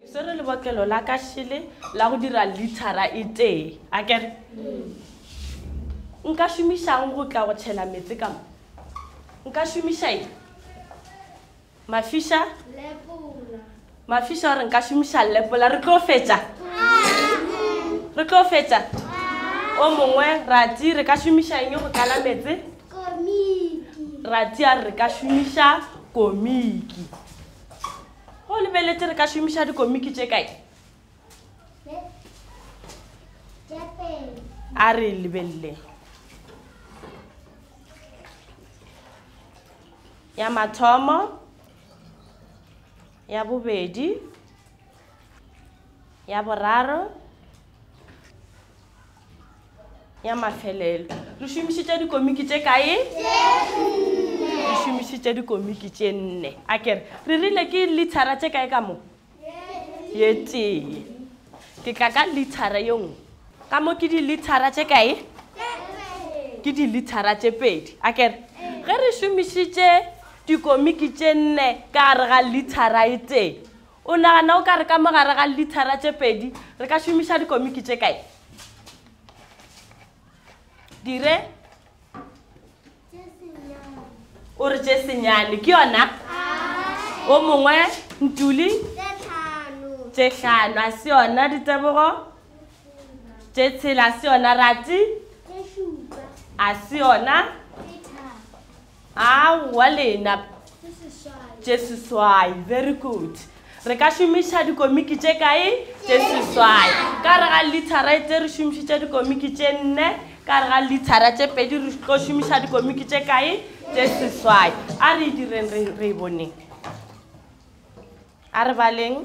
Se re lebokelo la ka shile la go dira litara e tee a kere nka šomišang go tla go tšhela metsi ka mo nka šomiša eng mafiša gore nka šomiša lepola re tlo fetša o mongwe rati re ka šomiša eng go tlala metsi rati a re ka šomiša komiki go lebeletse re ka šomiša dikomiki tše kae a re lebelele ya mathomo ya bobedi ya boraro ya mafelelo re šomišitše dikomiki tše kae re šomišitše dikomiki tše 4 a kere re rile ke litara tše kae ka mo ye tee ke tla ka litara ye nngwe ka mo ke dilitara tše kae ke dilitara tše 2 a kere ge re šomišitše dikomiki tše 4 ka gare ga litara e tee o nagana o ka re ka mo gare ga litara tše 2 re ka šomiša dikomiki tše kae dire o re tše senyane ke yona o mongwe ntuli tše 5 a se yona ditebogo tše 6 a se yona rati a se yona aowa lena tše 6 very good re ka šomiša dikomiki tše kae tše 6 ka re ga litara e tše re šomišitše dikomiki tše 4 ka re ga litara tše 2 re tlo šomiša dikomiki tše kae tše 6 a re direng re boneng a re baleng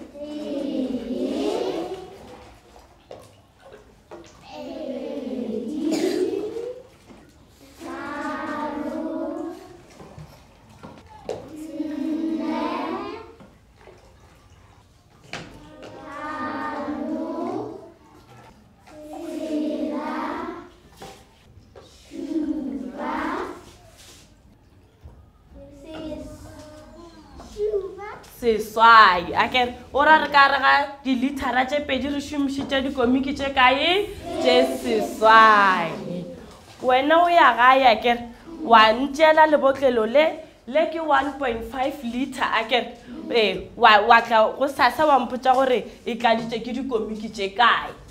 seswai a kere o ra re ka re ga dilitara tše 2 re šomišitše dikomiki tše kae tše 6 wena o ya gae a kere wa ntšela lebotlelo le ke 1.5 liter a kere wa tla go sasa wa mpotša gore e tladitše ke dikomiki tše kae